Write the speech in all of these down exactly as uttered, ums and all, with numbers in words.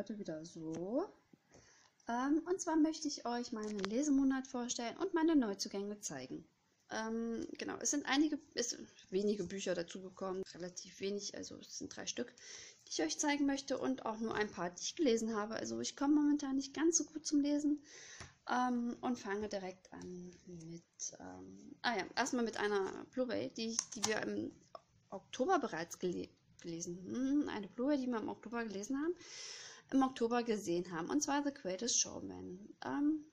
heute wieder so. Ähm, und zwar möchte ich euch meinen Lesemonat vorstellen und meine Neuzugänge zeigen. Ähm, genau, es sind einige, es sind wenige Bücher dazugekommen, relativ wenig, also es sind drei Stück, die ich euch zeigen möchte und auch nur ein paar, die ich gelesen habe. Also ich komme momentan nicht ganz so gut zum Lesen ähm, und fange direkt an mit, ähm, ah ja, erstmal mit einer Blu-ray, die, die wir im Oktober bereits gele gelesen haben. Hm, eine Blu-ray, die wir im Oktober gelesen haben, im Oktober gesehen haben, und zwar The Greatest Showman. Ähm,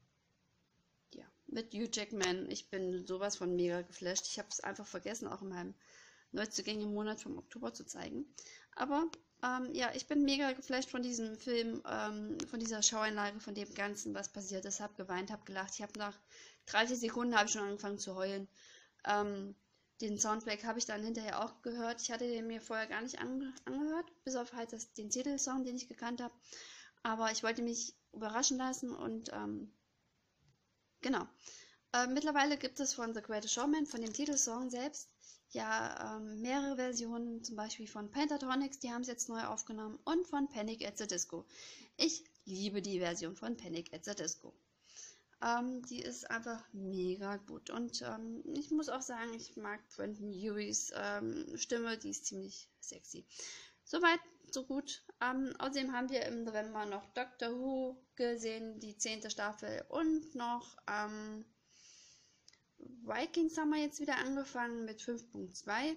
ja, mit Hugh Jackman. Ich bin sowas von mega geflasht. Ich habe es einfach vergessen, auch in meinem Neuzugänge-Monat vom Oktober zu zeigen. Aber ähm, ja, ich bin mega geflasht von diesem Film, ähm, von dieser Schaueinlage, von dem Ganzen, was passiert ist. Habe geweint, habe gelacht. Ich habe nach dreißig Sekunden habe ich schon angefangen zu heulen. Ähm, den Soundtrack habe ich dann hinterher auch gehört. Ich hatte den mir vorher gar nicht ange angehört, bis auf halt das, den Titelsong, den ich gekannt habe. Aber ich wollte mich überraschen lassen und ähm, genau. Äh, mittlerweile gibt es von The Greatest Showman, von dem Titelsong selbst, ja ähm, mehrere Versionen, zum Beispiel von Pentatonix, die haben es jetzt neu aufgenommen, und von Panic at the Disco. Ich liebe die Version von Panic at the Disco. Ähm, die ist einfach mega gut. Und ähm, ich muss auch sagen, ich mag Brandon Uries ähm, Stimme, die ist ziemlich sexy. Soweit, so gut. Ähm, außerdem haben wir im November noch Doctor Who gesehen, die zehnte Staffel, und noch ähm, Vikings haben wir jetzt wieder angefangen mit fünf Punkt zwei.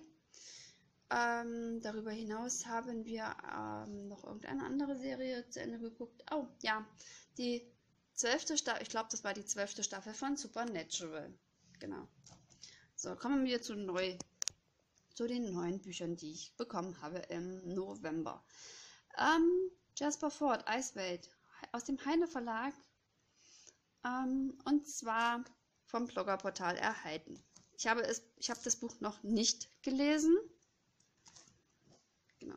Ähm, darüber hinaus haben wir ähm, noch irgendeine andere Serie zu Ende geguckt. Oh, ja, die zwölfte Staffel, ich glaube, das war die zwölfte Staffel von Supernatural. Genau. So, kommen wir zu neu, zu den neuen Büchern, die ich bekommen habe im November. Ähm, Jasper Fforde, Eiswelt, aus dem Heine Verlag, ähm, und zwar vom Bloggerportal Erhalten. Ich habe, es, ich habe das Buch noch nicht gelesen. Genau.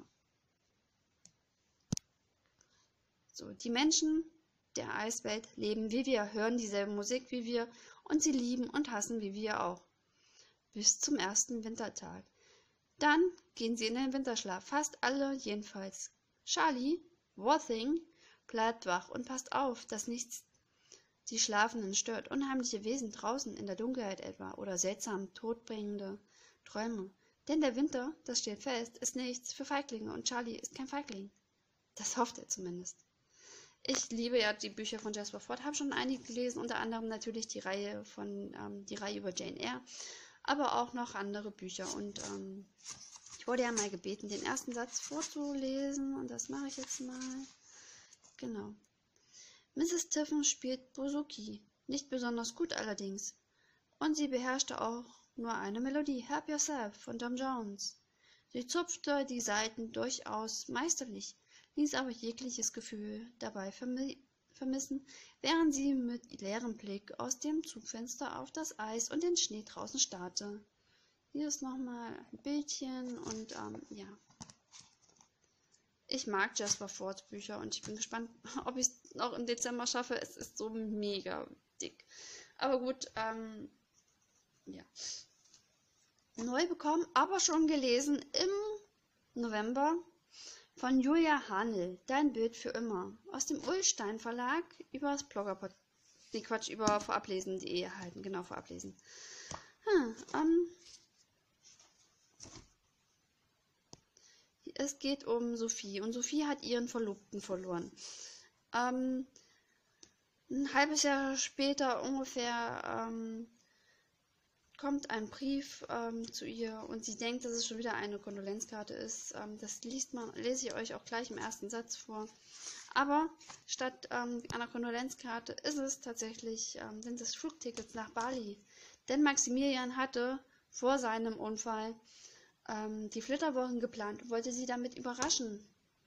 So, die Menschen der Eiswelt leben wie wir, hören dieselbe Musik wie wir, und sie lieben und hassen wie wir auch. Bis zum ersten Wintertag. Dann gehen sie in den Winterschlaf, fast alle jedenfalls. Charlie, Worthing, bleibt wach und passt auf, dass nichts die Schlafenden stört. Unheimliche Wesen draußen in der Dunkelheit etwa oder seltsam todbringende Träume. Denn der Winter, das steht fest, ist nichts für Feiglinge, und Charlie ist kein Feigling. Das hofft er zumindest. Ich liebe ja die Bücher von Jasper Fforde, habe schon einige gelesen, unter anderem natürlich die Reihe von ähm, die Reihe über Jane Eyre, aber auch noch andere Bücher. Und ähm, ich wurde ja mal gebeten, den ersten Satz vorzulesen, und das mache ich jetzt mal. Genau. Misses Tiffin spielt Bouzouki, nicht besonders gut allerdings, und sie beherrschte auch nur eine Melodie, Help Yourself von Tom Jones. Sie zupfte die Saiten durchaus meisterlich, ließ aber jegliches Gefühl dabei vermi vermissen, während sie mit leerem Blick aus dem Zugfenster auf das Eis und den Schnee draußen starrte. Hier ist nochmal ein Bildchen, und ähm, ja. Ich mag Jasper Ffords Bücher, und ich bin gespannt, ob ich es noch im Dezember schaffe. Es ist so mega dick. Aber gut, ähm, ja. Neu bekommen, aber schon gelesen im November von Julia Hahnel, Dein Bild für immer, aus dem Ullstein Verlag, über das Bloggerport, die Quatsch, über vorablesen punkt de erhalten, genau, vorablesen. Hm, ähm, es geht um Sophie, und Sophie hat ihren Verlobten verloren. Ähm, ein halbes Jahr später ungefähr ähm, kommt ein Brief ähm, zu ihr, und sie denkt, dass es schon wieder eine Kondolenzkarte ist. Ähm, das liest man, lese ich euch auch gleich im ersten Satz vor. Aber statt ähm, einer Kondolenzkarte ist es tatsächlich, ähm, sind es Flugtickets nach Bali. Denn Maximilian hatte vor seinem Unfall ähm, die Flitterwochen geplant und wollte sie damit überraschen.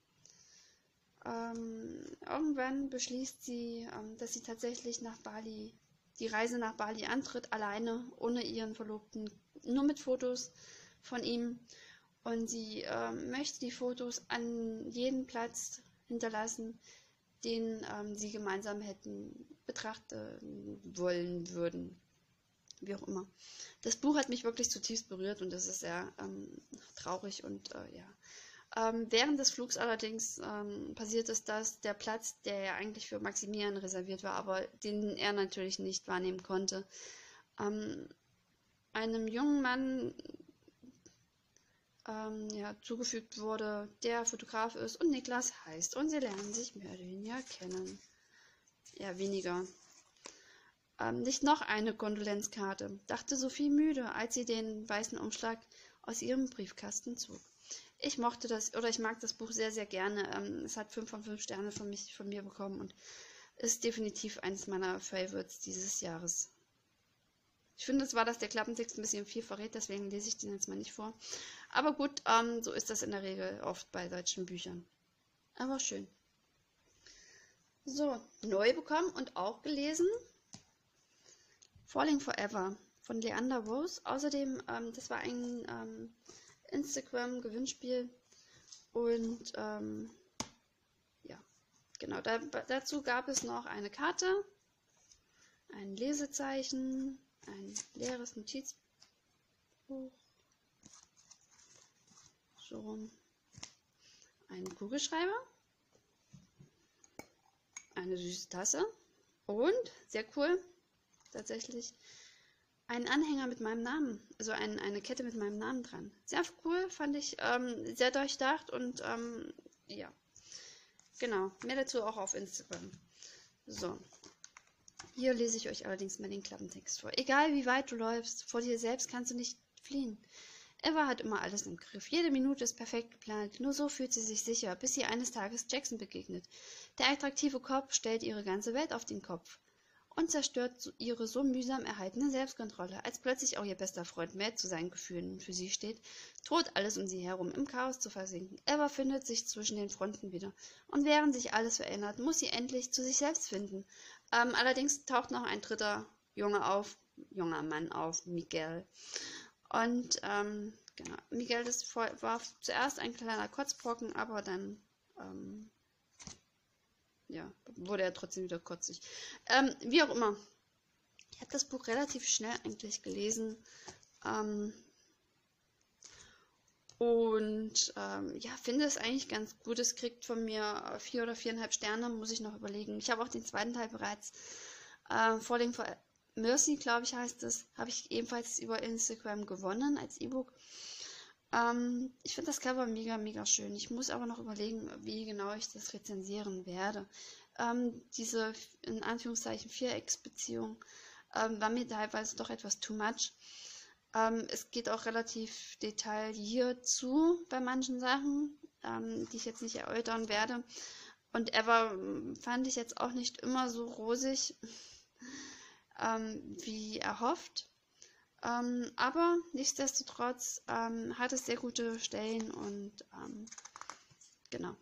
Ähm, irgendwann beschließt sie, ähm, dass sie tatsächlich nach Bali die Reise nach Bali antritt, alleine, ohne ihren Verlobten, nur mit Fotos von ihm. Und sie äh, möchte die Fotos an jeden Platz hinterlassen, den ähm, sie gemeinsam hätten betrachten wollen würden. Wie auch immer. Das Buch hat mich wirklich zutiefst berührt, und das ist sehr ähm, traurig und äh, ja, Ähm, während des Flugs allerdings ähm, passiert es, dass der Platz, der ja eigentlich für Maximilian reserviert war, aber den er natürlich nicht wahrnehmen konnte, ähm, einem jungen Mann ähm, ja, zugefügt wurde, der Fotograf ist und Niklas heißt. Und sie lernen sich mehr oder weniger kennen. Ja, weniger. Ähm, nicht noch eine Kondolenzkarte, dachte Sophie müde, als sie den weißen Umschlag aus ihrem Briefkasten zog. Ich mochte das, oder ich mag das Buch sehr, sehr gerne. Ähm, es hat fünf von fünf Sterne von, mich, von mir bekommen und ist definitiv eines meiner Favorites dieses Jahres. Ich finde zwar, dass der Klappentext ein bisschen viel verrät, deswegen lese ich den jetzt mal nicht vor. Aber gut, ähm, so ist das in der Regel oft bei solchen Büchern. Aber schön. So, neu bekommen und auch gelesen. Falling Forever von Leander Rose. Außerdem, ähm, das war ein ähm, Instagram-Gewinnspiel. Und ähm, ja, genau, da, dazu gab es noch eine Karte, ein Lesezeichen, ein leeres Notizbuch, so rum, einen Kugelschreiber, eine süße Tasse und, sehr cool, tatsächlich, einen Anhänger mit meinem Namen, also ein, eine Kette mit meinem Namen dran. Sehr cool, fand ich, ähm, sehr durchdacht und ähm, ja, genau, mehr dazu auch auf Instagram. So. Hier lese ich euch allerdings mal den Klappentext vor. Egal wie weit du läufst, vor dir selbst kannst du nicht fliehen. Eva hat immer alles im Griff. Jede Minute ist perfekt geplant. Nur so fühlt sie sich sicher, bis sie eines Tages Jackson begegnet. Der attraktive Kopf stellt ihre ganze Welt auf den Kopf und zerstört ihre so mühsam erhaltene Selbstkontrolle. Als plötzlich auch ihr bester Freund Matt zu seinen Gefühlen für sie steht, droht alles um sie herum im Chaos zu versinken. Eva findet sich zwischen den Fronten wieder. Und während sich alles verändert, muss sie endlich zu sich selbst finden. Ähm, allerdings taucht noch ein dritter Junge auf, junger Mann auf, Miguel. Und ähm, genau, Miguel das war zuerst ein kleiner Kotzbrocken, aber dann ähm, ja, wurde er trotzdem wieder kotzig. Ähm, wie auch immer. Ich habe das Buch relativ schnell eigentlich gelesen. Ähm, und ähm, ja, finde es eigentlich ganz gut. Es kriegt von mir vier oder viereinhalb Sterne, muss ich noch überlegen. Ich habe auch den zweiten Teil bereits. Äh, Falling for Mercy, glaube ich, heißt es. Habe ich ebenfalls über Instagram gewonnen als E-Book. Ähm, ich finde das Cover mega, mega schön. Ich muss aber noch überlegen, wie genau ich das rezensieren werde. Ähm, diese, in Anführungszeichen, Vierecksbeziehung ähm, war mir teilweise doch etwas too much. Ähm, es geht auch relativ detailliert zu bei manchen Sachen, ähm, die ich jetzt nicht erläutern werde. Und Eva fand ich jetzt auch nicht immer so rosig, ähm, wie erhofft. Ähm, aber nichtsdestotrotz ähm, hat es sehr gute Stellen und ähm, genau.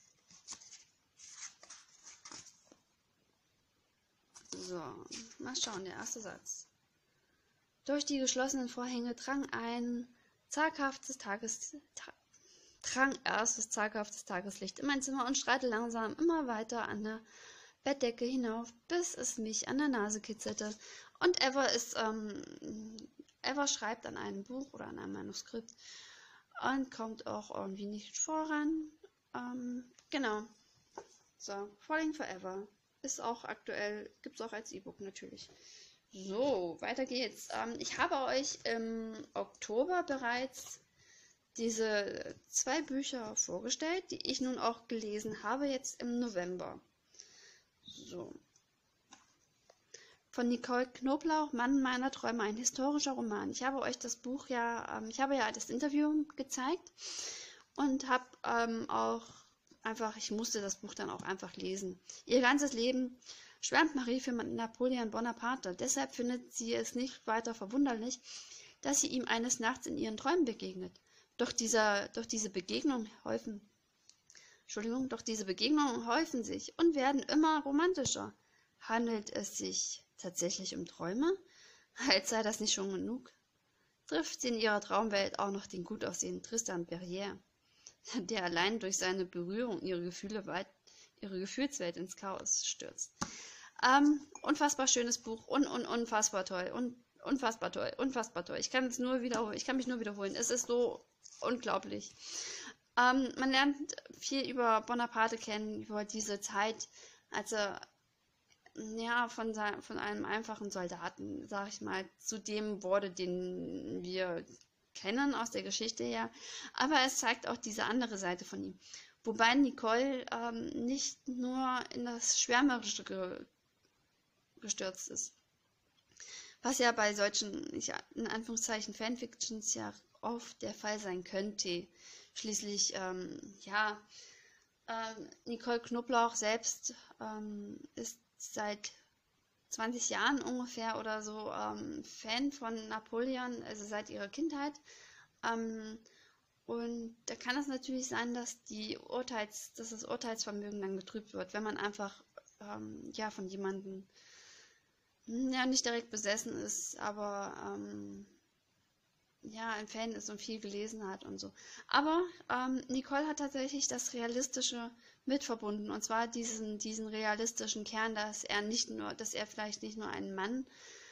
So, mal schauen, der erste Satz. Durch die geschlossenen Vorhänge drang ein zaghaftes Tages... Ta drang erstes zaghaftes Tageslicht in mein Zimmer und strahlte langsam immer weiter an der Bettdecke hinauf, bis es mich an der Nase kitzelte. Und Eva ist, ähm, Eva schreibt an einem Buch oder an einem Manuskript und kommt auch irgendwie nicht voran. Ähm, genau. So, Falling Forever ist auch aktuell, gibt es auch als E-Book natürlich. So, weiter geht's. Ähm, ich habe euch im Oktober bereits diese zwei Bücher vorgestellt, die ich nun auch gelesen habe, jetzt im November. So. Von Nicole Knoblauch, Mann meiner Träume, ein historischer Roman. Ich habe euch das Buch ja, ähm, ich habe ja das Interview gezeigt und habe ähm, auch einfach, ich musste das Buch dann auch einfach lesen. Ihr ganzes Leben schwärmt Marie für Napoleon Bonaparte. Deshalb findet sie es nicht weiter verwunderlich, dass sie ihm eines Nachts in ihren Träumen begegnet. Doch, dieser, doch diese Begegnungen häufen, Entschuldigung, doch diese Begegnungen häufen sich und werden immer romantischer. Handelt es sich tatsächlich um Träume? Als sei das nicht schon genug. Trifft sie in ihrer Traumwelt auch noch den gut aussehenden Tristan Berrier, der allein durch seine Berührung ihre Gefühle weit, ihre Gefühlswelt ins Chaos stürzt. Ähm, unfassbar schönes Buch und, und unfassbar toll und unfassbar toll, unfassbar toll. Ich kann es nur wiederholen, ich kann mich nur wiederholen. Es ist so unglaublich. Ähm, man lernt viel über Bonaparte kennen, über diese Zeit, als er ja, von, sein, von einem einfachen Soldaten, sag ich mal, zu dem wurde, den wir kennen aus der Geschichte her. Aber es zeigt auch diese andere Seite von ihm. Wobei Nicole ähm, nicht nur in das Schwärmerische ge gestürzt ist. Was ja bei solchen, ja, in Anführungszeichen, Fanfictions ja oft der Fall sein könnte. Schließlich, ähm, ja, ähm, Nicole Knoblauch selbst ähm, ist seit zwanzig Jahren ungefähr oder so ähm, Fan von Napoleon, also seit ihrer Kindheit. Ähm, und da kann es natürlich sein, dass die Urteils, dass das Urteilsvermögen dann getrübt wird, wenn man einfach ähm, ja von jemandem ja nicht direkt besessen ist, aber ähm, ja ein Fan ist und viel gelesen hat und so. Aber ähm, Nicole hat tatsächlich das Realistische mit verbunden, und zwar diesen, diesen realistischen Kern, dass er nicht nur, dass er vielleicht nicht nur ein Mann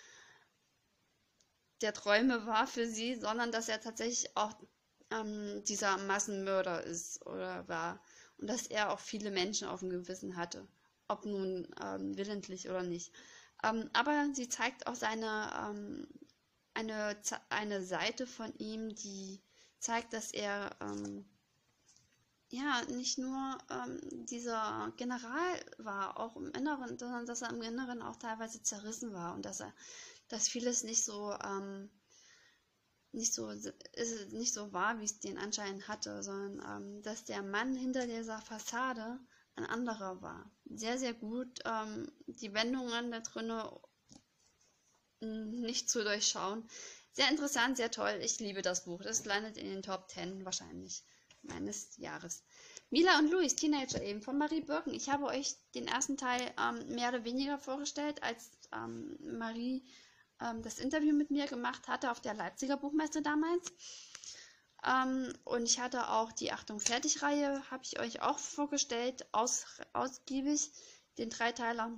der Träume war für sie, sondern dass er tatsächlich auch ähm, dieser Massenmörder ist oder war und dass er auch viele Menschen auf dem Gewissen hatte, ob nun ähm, willentlich oder nicht. Ähm, aber sie zeigt auch seine ähm, eine, eine Seite von ihm, die zeigt, dass er ähm, ja, nicht nur ähm, dieser General war, auch im Inneren, sondern dass er im Inneren auch teilweise zerrissen war und dass er, dass vieles nicht so, ähm, nicht so, ist, nicht so war, wie es den anscheinend hatte, sondern ähm, dass der Mann hinter dieser Fassade ein anderer war. Sehr, sehr gut, ähm, die Wendungen da drinnen nicht zu durchschauen. Sehr interessant, sehr toll. Ich liebe das Buch. Das landet in den Top zehn wahrscheinlich meines Jahres. Mila und Louis, Teenager eben, von Marie Birken. Ich habe euch den ersten Teil ähm, mehr oder weniger vorgestellt, als ähm, Marie ähm, das Interview mit mir gemacht hatte auf der Leipziger Buchmesse damals. Ähm, und ich hatte auch die Achtung Fertig-Reihe, habe ich euch auch vorgestellt, aus, ausgiebig, den Dreiteiler.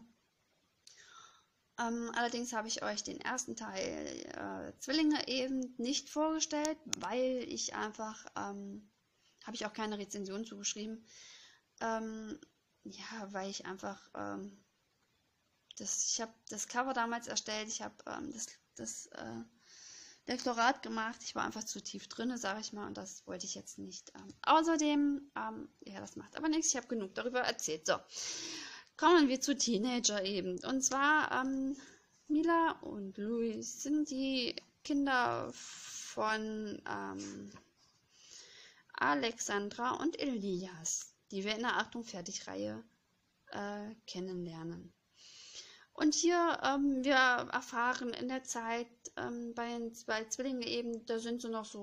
Ähm, allerdings habe ich euch den ersten Teil äh, Zwillinge eben nicht vorgestellt, weil ich einfach, ähm, habe ich auch keine Rezension zugeschrieben, ähm, ja, weil ich einfach, ähm, das, ich habe das Cover damals erstellt, ich habe ähm, das, das äh, Lektorat gemacht, ich war einfach zu tief drin, sage ich mal, und das wollte ich jetzt nicht. Ähm, außerdem, ähm, ja, das macht aber nichts, ich habe genug darüber erzählt. So. Kommen wir zu Teenager eben. Und zwar, ähm, Mila und Louis sind die Kinder von ähm, Alexandra und Elias, die wir in der Achtung Fertig-Reihe äh, kennenlernen. Und hier, ähm, wir erfahren in der Zeit ähm, bei den zwei Zwillingen eben, da sind sie noch so,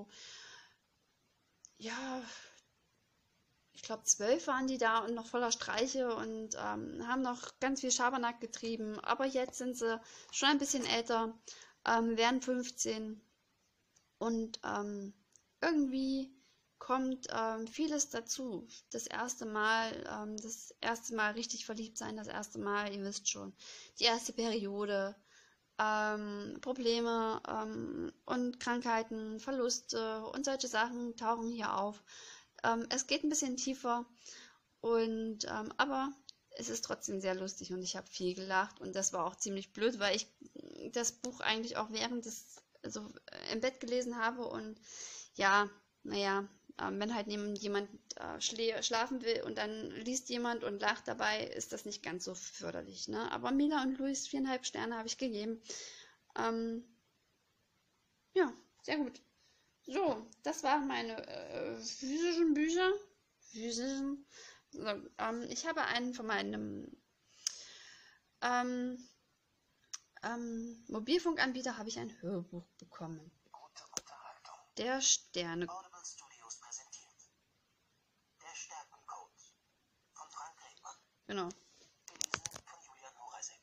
ja, ich glaube, zwölf waren die da und noch voller Streiche und ähm, haben noch ganz viel Schabernack getrieben. Aber jetzt sind sie schon ein bisschen älter, ähm, werden fünfzehn und ähm, irgendwie kommt ähm, vieles dazu. Das erste Mal, ähm, das erste Mal richtig verliebt sein, das erste Mal, ihr wisst schon, die erste Periode, ähm, Probleme ähm, und Krankheiten, Verluste und solche Sachen tauchen hier auf. Ähm, es geht ein bisschen tiefer, und ähm, aber es ist trotzdem sehr lustig und ich habe viel gelacht, und das war auch ziemlich blöd, weil ich das Buch eigentlich auch während des, also äh, im Bett gelesen habe, und ja, naja, ähm, wenn halt neben jemand äh, schla schlafen will und dann liest jemand und lacht dabei, ist das nicht ganz so förderlich, ne? Aber Mila und Louis, viereinhalb Sterne habe ich gegeben. Ähm, ja, sehr gut. So, das waren meine äh, physischen Bücher. Physischen. So, ähm, ich habe einen von meinem ähm, ähm, Mobilfunkanbieter, habe ich ein Hörbuch bekommen. Gute Unterhaltung. Der Sterne. Audible Studios präsentiert Der Stärkencode von Frank Rebmann. Genau. Gelesen von Julian Horaisek.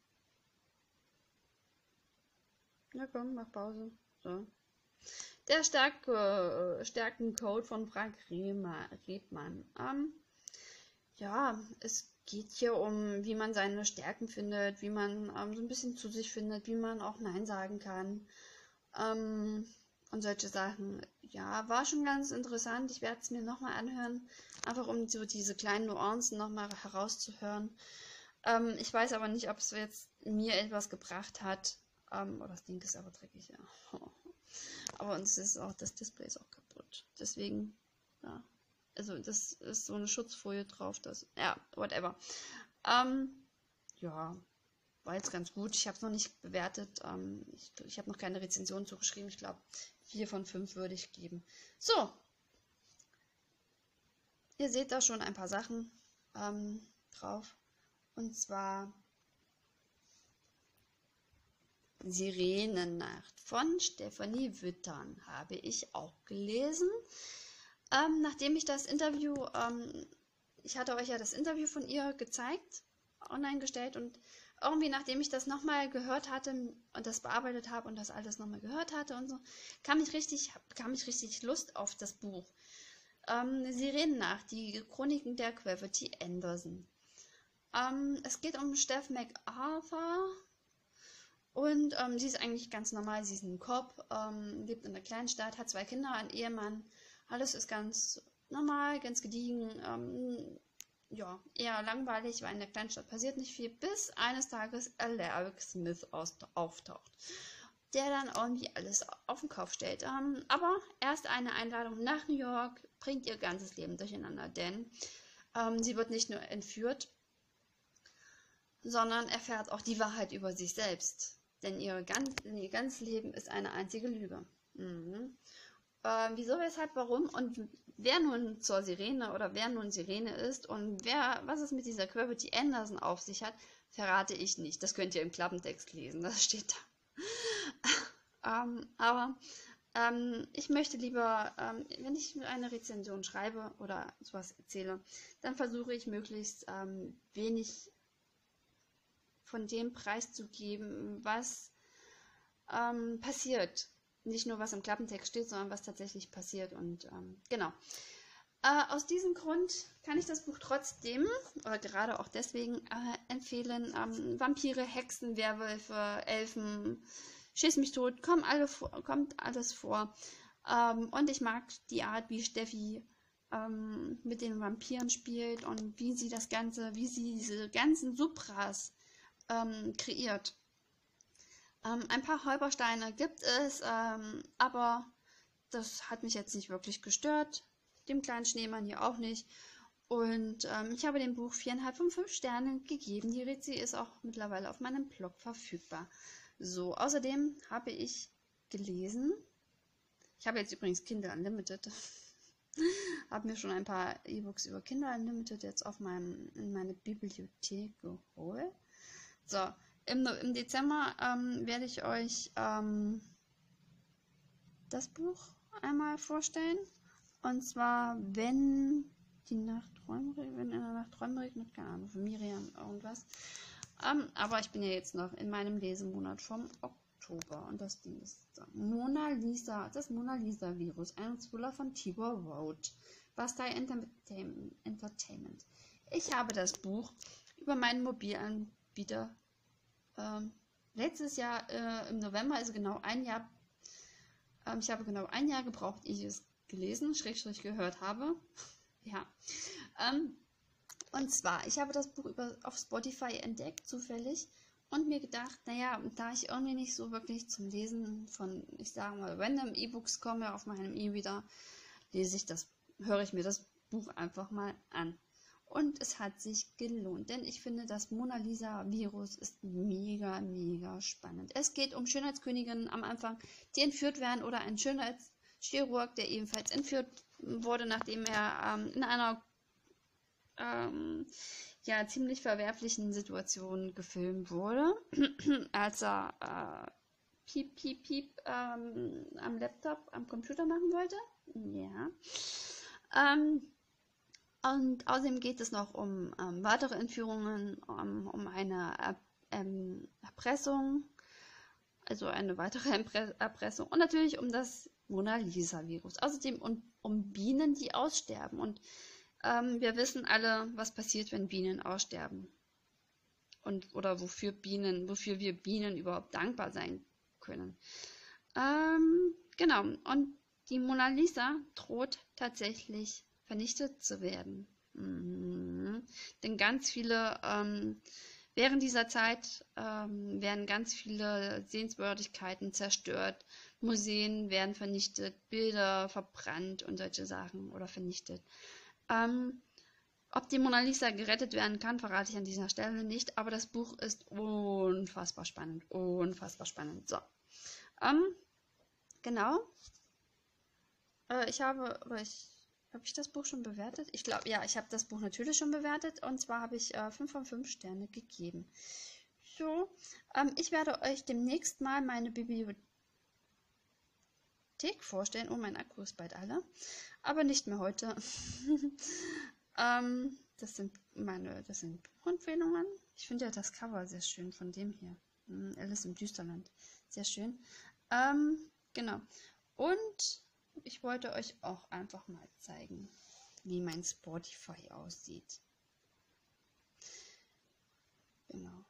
Na komm, mach Pause. So. Der Stärke, äh, Stärkencode von Frank Rebmann. Ähm, ja, es geht hier um, wie man seine Stärken findet, wie man ähm, so ein bisschen zu sich findet, wie man auch Nein sagen kann. Ähm, und solche Sachen. Ja, war schon ganz interessant. Ich werde es mir nochmal anhören, einfach um so diese kleinen Nuancen nochmal herauszuhören. Ähm, ich weiß aber nicht, ob es jetzt mir etwas gebracht hat. Ähm, oh, das Ding ist aber dreckig, ja. Aber uns ist auch, das Display ist auch kaputt. Deswegen, ja. Also das ist so eine Schutzfolie drauf. Das, ja, whatever. Ähm, ja, war jetzt ganz gut. Ich habe es noch nicht bewertet. Ähm, ich ich habe noch keine Rezension zugeschrieben. Ich glaube, vier von fünf würde ich geben. So. Ihr seht da schon ein paar Sachen ähm, drauf. Und zwar Sirenennacht von Stefanie Wittern habe ich auch gelesen. Ähm, nachdem ich das Interview, ähm, ich hatte euch ja das Interview von ihr gezeigt, online gestellt, und irgendwie nachdem ich das nochmal gehört hatte und das bearbeitet habe und das alles nochmal gehört hatte und so, kam ich richtig, bekam ich richtig Lust auf das Buch. Ähm, Sirenennacht, die Chroniken der Gravity Anderson. Ähm, es geht um Steph MacArthur und ähm, sie ist eigentlich ganz normal, sie ist ein Cop, ähm, lebt in einer Kleinstadt, hat zwei Kinder, einen Ehemann, alles ist ganz normal, ganz gediegen, ähm, ja, eher langweilig, weil in der Kleinstadt passiert nicht viel, bis eines Tages Alaric Smith auftaucht, der dann irgendwie alles auf den Kopf stellt. Ähm, aber erst eine Einladung nach New York bringt ihr ganzes Leben durcheinander, denn ähm, sie wird nicht nur entführt, sondern erfährt auch die Wahrheit über sich selbst. Denn ihr, ganz, ihr ganzes Leben ist eine einzige Lüge. Mhm. Äh, wieso, weshalb, warum und wer nun zur Sirene oder wer nun Sirene ist und wer, was es mit dieser Gravity Anderson auf sich hat, verrate ich nicht. Das könnt ihr im Klappentext lesen, das steht da. ähm, aber ähm, ich möchte lieber, ähm, wenn ich eine Rezension schreibe oder sowas erzähle, dann versuche ich möglichst ähm, wenig von dem preiszugeben, was ähm, passiert. Nicht nur, was im Klappentext steht, sondern was tatsächlich passiert. Und ähm, genau. Äh, aus diesem Grund kann ich das Buch trotzdem, oder gerade auch deswegen, äh, empfehlen. Ähm, Vampire, Hexen, Werwölfe, Elfen, schieß mich tot, kommt, alle vor, kommt alles vor. Ähm, und ich mag die Art, wie Steffi ähm, mit den Vampiren spielt und wie sie das Ganze, wie sie diese ganzen Supras ähm, kreiert. Ähm, ein paar Holpersteine gibt es, ähm, aber das hat mich jetzt nicht wirklich gestört. Dem kleinen Schneemann hier auch nicht. Und ähm, ich habe dem Buch viereinhalb von fünf Sternen gegeben. Die Rezi ist auch mittlerweile auf meinem Blog verfügbar. So, außerdem habe ich gelesen. Ich habe jetzt übrigens Kindle Unlimited. habe mir schon ein paar E-Books über Kindle Unlimited jetzt auf meinem, in meine Bibliothek geholt. So, im, im Dezember ähm, werde ich euch ähm, das Buch einmal vorstellen. Und zwar, wenn die Nacht Träume regnet, wenn in der Nacht Träume regnet, keine Ahnung, von Miriam irgendwas. Ähm, aber ich bin ja jetzt noch in meinem Lesemonat vom Oktober. Und das Ding ist so. Mona Lisa, das Mona Lisa Virus, ein Thriller von Tibor Roth. Bastei Entertainment. Ich habe das Buch über meinen Mobilanbieter ähm, letztes Jahr äh, im November, also genau ein Jahr, ähm, ich habe genau ein Jahr gebraucht, ehe ich es gelesen, Schrägstrich gehört habe. ja. Ähm, und zwar, ich habe das Buch über, auf Spotify entdeckt, zufällig, und mir gedacht, naja, da ich irgendwie nicht so wirklich zum Lesen von, ich sage mal, random E-Books komme auf meinem E-Reader, lese ich das, höre ich mir das Buch einfach mal an. Und es hat sich gelohnt, denn ich finde, das Mona Lisa Virus ist mega, mega spannend. Es geht um Schönheitsköniginnen am Anfang, die entführt werden, oder ein Schönheitschirurg, der ebenfalls entführt wurde, nachdem er ähm, in einer ähm, ja, ziemlich verwerflichen Situation gefilmt wurde, als er äh, piep, piep, piep ähm, am Laptop, am Computer machen wollte. Ja. Ähm, Und außerdem geht es noch um ähm, weitere Entführungen, um, um eine Erp ähm, Erpressung, also eine weitere Erpre Erpressung und natürlich um das Mona Lisa Virus. Außerdem um, um Bienen, die aussterben. Und ähm, wir wissen alle, was passiert, wenn Bienen aussterben. Und, oder wofür Bienen, wofür wir Bienen überhaupt dankbar sein können. Ähm, genau, und die Mona Lisa droht tatsächlich vernichtet zu werden. Mhm. Denn ganz viele, ähm, während dieser Zeit ähm, werden ganz viele Sehenswürdigkeiten zerstört, Museen werden vernichtet, Bilder verbrannt und solche Sachen oder vernichtet. Ähm, ob die Mona Lisa gerettet werden kann, verrate ich an dieser Stelle nicht, aber das Buch ist unfassbar spannend, unfassbar spannend. So, ähm, genau. Äh, ich habe, oder ich, habe ich das Buch schon bewertet? Ich glaube, ja, ich habe das Buch natürlich schon bewertet und zwar habe ich äh, fünf von fünf Sterne gegeben. So, ähm, ich werde euch demnächst mal meine Bibliothek vorstellen. Oh, mein Akku ist bald alle, aber nicht mehr heute. ähm, das sind meine, das sind Buchempfehlungen. Ich finde ja das Cover sehr schön von dem hier. Hm, Alice im Düsterland. Sehr schön. Ähm, genau. Und ich wollte euch auch einfach mal zeigen, wie mein Spotify aussieht. Genau.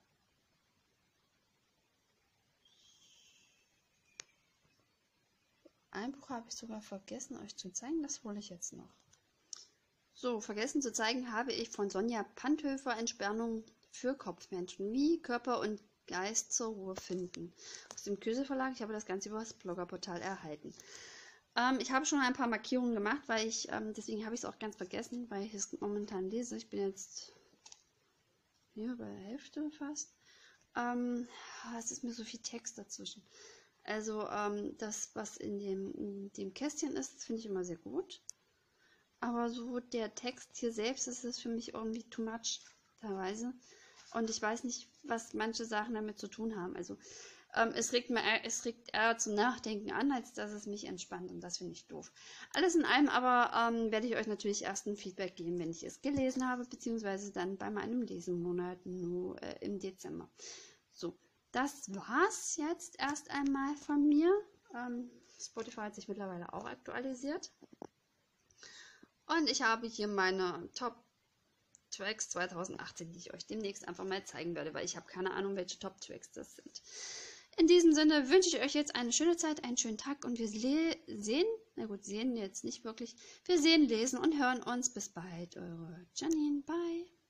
Ein Buch habe ich sogar vergessen, euch zu zeigen. Das hole ich jetzt noch. So, vergessen zu zeigen habe ich von Sonja Panthöfer Entspannung für Kopfmenschen. Wie Körper und Geist zur Ruhe finden. Aus dem Köse Verlag. Ich habe das Ganze über das Bloggerportal erhalten. Ähm, ich habe schon ein paar Markierungen gemacht, weil ich, ähm, deswegen habe ich es auch ganz vergessen, weil ich es momentan lese. Ich bin jetzt hier bei der Hälfte fast. Ähm, es ist mir so viel Text dazwischen. Also ähm, das, was in dem, in dem Kästchen ist, das finde ich immer sehr gut. Aber so der Text hier selbst ist es für mich irgendwie too much teilweise. Und ich weiß nicht, was manche Sachen damit zu tun haben. Also ähm, es, regt mir, es regt eher zum Nachdenken an, als dass es mich entspannt. Und das finde ich doof. Alles in allem aber ähm, werde ich euch natürlich erst ein Feedback geben, wenn ich es gelesen habe, beziehungsweise dann bei meinem Lesemonat nur äh, im Dezember. So, das war's jetzt erst einmal von mir. Ähm, Spotify hat sich mittlerweile auch aktualisiert. Und ich habe hier meine Top-Tracks zweitausendachtzehn, die ich euch demnächst einfach mal zeigen werde, weil ich habe keine Ahnung, welche Top-Tracks das sind. In diesem Sinne wünsche ich euch jetzt eine schöne Zeit, einen schönen Tag und wir sehen, na gut, sehen jetzt nicht wirklich, wir sehen, lesen und hören uns. Bis bald, eure Janine, bye.